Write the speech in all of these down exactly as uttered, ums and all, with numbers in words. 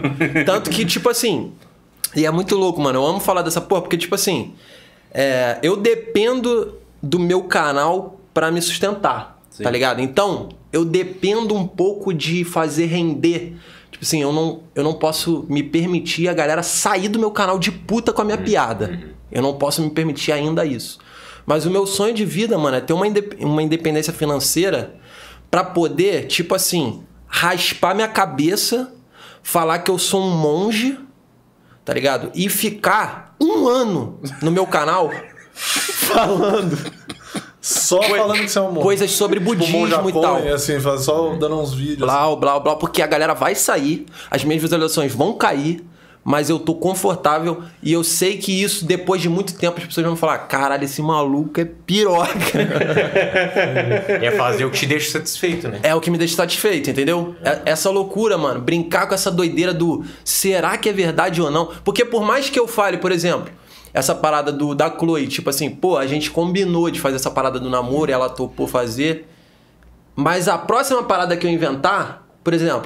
Tanto que, tipo assim... E é muito louco, mano. Eu amo falar dessa porra, porque, tipo assim... É, eu dependo do meu canal pra me sustentar, Sim. tá ligado? Então, eu dependo um pouco de fazer render... Tipo assim, eu não, eu não posso me permitir a galera sair do meu canal de puta com a minha uhum. piada. Uhum. Eu não posso me permitir ainda isso. Mas o meu sonho de vida, mano, é ter uma, indep uma independência financeira pra poder, tipo assim, raspar minha cabeça, falar que eu sou um monge, tá ligado? E ficar um ano no meu canal falando... Só Coi falando que você é um monge. Coisas sobre budismo tipo, e tal. Assim, só dando uns vídeos. Blá, assim. blá, blá. Porque a galera vai sair, as minhas visualizações vão cair, mas eu tô confortável e eu sei que isso, depois de muito tempo, as pessoas vão falar: caralho, esse maluco é piroca. É fazer o que te deixa satisfeito, né? É o que me deixa satisfeito, entendeu? É. Essa loucura, mano. Brincar com essa doideira do será que é verdade ou não? Porque por mais que eu fale, por exemplo... Essa parada do, da Chloe, tipo assim, pô, a gente combinou de fazer essa parada do namoro e ela topou fazer. Mas a próxima parada que eu inventar, por exemplo,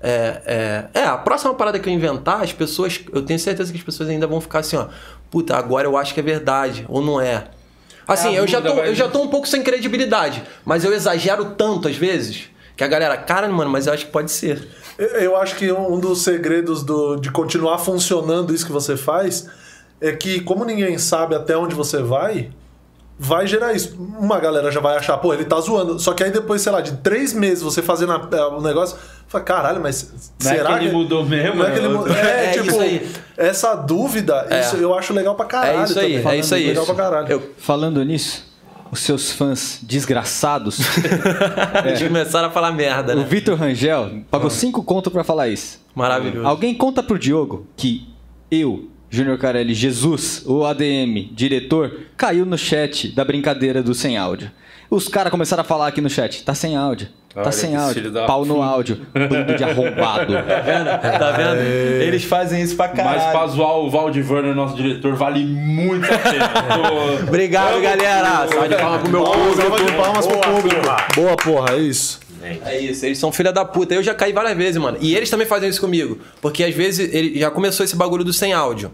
é, é, é, a próxima parada que eu inventar, as pessoas, eu tenho certeza que as pessoas ainda vão ficar assim, ó, puta, agora eu acho que é verdade, ou não é. Assim, é, eu, já tô, eu já tô um pouco sem credibilidade, mas eu exagero tanto às vezes, que a galera, cara, mano, mas eu acho que pode ser. Eu acho que um dos segredos do, de continuar funcionando isso que você faz... é que como ninguém sabe até onde você vai, vai gerar isso. Uma galera já vai achar, pô, ele tá zoando. Só que aí depois, sei lá, de três meses você fazendo o negócio, fala, caralho, mas não será é que ele que... mudou mesmo? Não é que ele mudou. É, é tipo, essa dúvida, é. isso eu acho legal pra caralho. É isso aí, também. é isso aí. Legal pra caralho. Eu, falando nisso, os seus fãs desgraçados... é. Eles começaram a falar merda, né? O Vitor Rangel pagou cinco conto pra falar isso. Maravilhoso. Alguém conta pro Diogo que eu... Júnior Carelli, Jesus, o A D M, diretor, caiu no chat da brincadeira do sem áudio. Os caras começaram a falar aqui no chat, tá sem áudio, tá Olha, sem áudio, pau no áudio, bando de arrombado. Tá vendo? Tá vendo? Eles fazem isso pra caralho. Mas pra zoar o Valdir Werner, nosso diretor, vale muito a pena. Tô... Obrigado, galera. Salve de palmas pro meu público. Salve de palmas pro público. Boa, porra, é isso. É isso, eles são filha da puta. Eu já caí várias vezes, mano. E eles também fazem isso comigo. Porque às vezes ele já começou esse bagulho do sem áudio.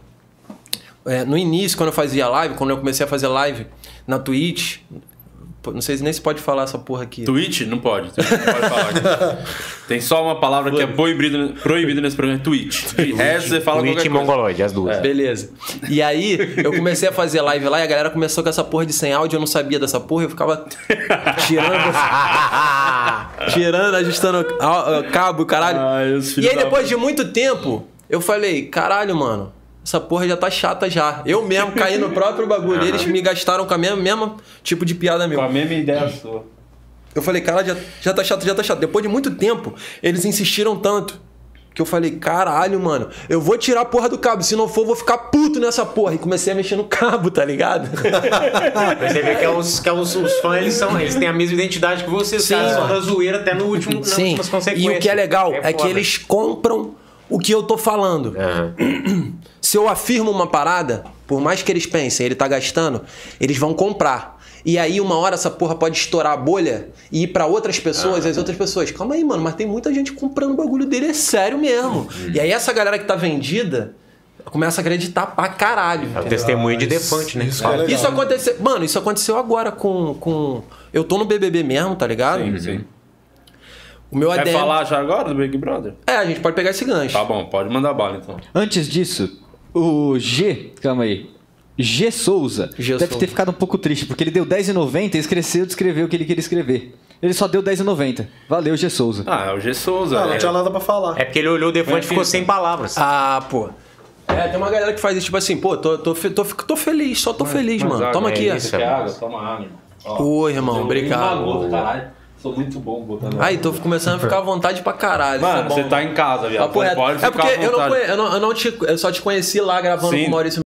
É, no início, quando eu fazia live, quando eu comecei a fazer live na Twitch, não sei nem se pode falar essa porra aqui. Twitch? Não pode. Twitch não pode falar aqui. Tem só uma palavra que é proibida, proibida nesse programa, Twitch. De resto, você fala Twitch e mongoloide, as duas. É. Beleza. E aí, eu comecei a fazer live lá e a galera começou com essa porra de sem áudio, eu não sabia dessa porra, eu ficava tirando, tirando, ajustando cabo, caralho. Ai, e aí, depois de muito tempo, eu falei, caralho, mano, essa porra já tá chata já. Eu mesmo caí no próprio bagulho. Eles me gastaram com a mesma, mesma tipo de piada meu. Com a mesma ideia sua. Eu falei, cara, já, já tá chato, já tá chato. Depois de muito tempo, eles insistiram tanto que eu falei, caralho, mano, eu vou tirar a porra do cabo. Se não for, eu vou ficar puto nessa porra. E comecei a mexer no cabo, tá ligado? Você vê que, é os, que é os, os fãs, eles, são, eles têm a mesma identidade que vocês. Sim, caras são da zoeira até no último, nas Sim. últimas consequências. E o que é legal é, é que eles compram o que eu tô falando. Uhum. Se eu afirmo uma parada, por mais que eles pensem, ele tá gastando, eles vão comprar. E aí uma hora essa porra pode estourar a bolha e ir pra outras pessoas, uhum. as outras pessoas, calma aí, mano, mas tem muita gente comprando o bagulho dele, é sério mesmo. Uhum. E aí essa galera que tá vendida começa a acreditar pra caralho. É o testemunho de defante, né? Isso, é isso aconteceu, mano, isso aconteceu agora com, com... Eu tô no B B B mesmo, tá ligado? Sim, sim. O meu Quer A D M... falar já agora do Big Brother? É, a gente pode pegar esse gancho. Tá bom, pode mandar bala então. Antes disso, o G, calma aí, G Souza G deve Souza. ter ficado um pouco triste, porque ele deu dez reais e noventa e esqueceu de escrever o que ele queria escrever. Ele só deu dez reais e noventa. Valeu, G Souza. Ah, é o G Souza. Não, não é. tinha nada pra falar. É porque ele olhou o defante e ficou sem palavras. Ah, pô. É, tem uma galera que faz isso, tipo assim, pô, tô, tô, tô, tô feliz, só tô mas, feliz, mas mano. água, Toma é aqui, ó. Isso, quer água? Toma água, irmão. Ó, Oi, irmão, obrigado. Uma gota, caralho. Sou muito bom botando. Aí, tô começando a ficar à vontade pra caralho. Mano, tá você tá em casa, viado. Papo reto. Pode ficar é porque à eu não, vontade. conhe, eu, não, eu, não te, eu só te conheci lá gravando Sim. com o Maurício